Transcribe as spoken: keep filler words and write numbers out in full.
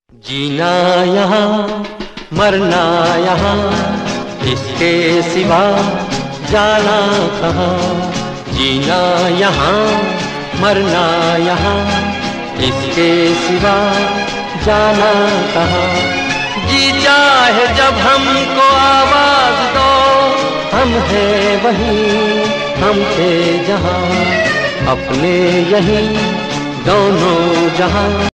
जीना यहाँ मरना यहाँ, इसके सिवा जाना कहाँ। जीना यहाँ मरना यहाँ, इसके सिवा जाना कहाँ। जी चाहे जब हमको आवाज दो, हम हैं वहीं हम थे जहाँ, अपने यहीं दोनों जहाँ।